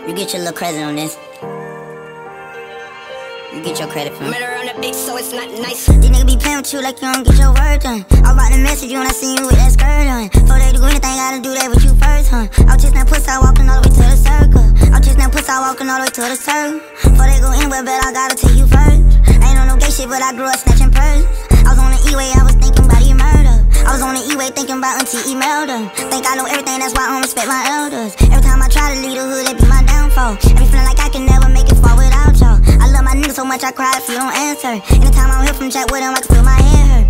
You get your little credit on this. You get your credit from me. Met her on the beat, so it's not nice. These niggas be playing with you like you don't get your word done. I about to message you when I see you with that skirt on. Before they do anything, gotta do that with you first, huh? I was just that pussy, walking all the way to the circle. I was just that pussy, walking all the way to the circle. Before they go anywhere, bet I gotta take you first. I ain't on no gay shit, but I grew up snatching purse. I was on the E-way, I was thinking about your murder. I was on the E-way thinking about 𝑒𝐔𝐁𝐒𝐂𝐑𝐈𝐁𝐿. Think I know everything, that's why I don't respect my elders. Every time I try to leave the hood, that be my downfall. I be feeling like I can never make it far without y'all. I love my niggas so much I cry if you don't answer. Anytime I don't hear from Jack with him, I can feel my head hurt.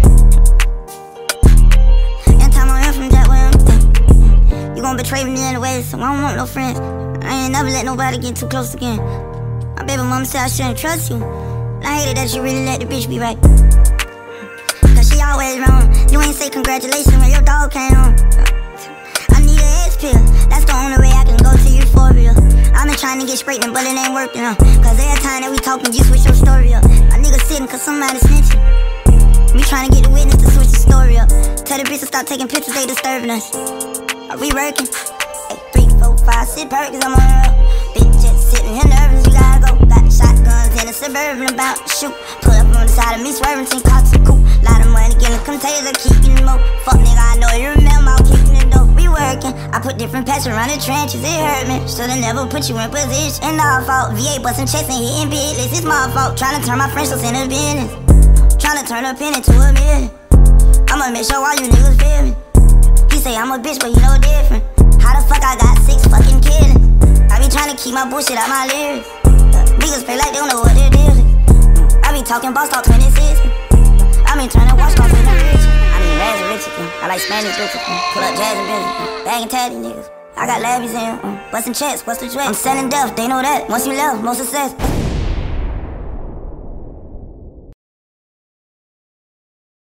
Anytime I don't hear from Jack with him, you gon' betray me anyway, so I don't want no friends. I ain't never let nobody get too close again. My baby mama said I shouldn't trust you, and I hated that she really let the bitch be right. Cause she always wrong. You ain't say congratulations when your dog came home. I need an X pill, that's the only way I can go to you for real. I've been trying to get straightened, but it ain't working, Cause every time that we talking, you switch your story up. My nigga sitting cause somebody snitching. We trying to get the witness to switch the story up. Tell the bitch to stop taking pictures, they disturbing us. Are we working? Hey, 3, 4, 5, 6 perks, I'm on the road. Bitch just sitting here nervous, you gotta go. Got shotguns in the Suburban about to shoot. Pull up on the side of me, swerving, 10 cops and coupe. Lot of money getting containers, keeping them more. Fuck nigga, I know you remember, I'm keeping it dope. We working, I put different patches around the trenches, it hurt me. Should've never put you in position, our fault. VA busting checks and hitting bidless, it's my fault. Trying to turn my friendships into business, trying to turn a penny to a million. I'ma make sure all you niggas feel me. He say I'm a bitch, but he know different. How the fuck I got 6 fucking killings? I be trying to keep my bullshit out my lyrics. Niggas play like they don't know what they're doing. I be talking boss talk 26. I been turning watch off in the rich. I mean rags and riches. I like Spanish bitches. Pull up jazz and business. Bang and tatty niggas. I got labbies in. Bustin' checks, what's the dress? I'm selling death, they know that. Once you left, more success.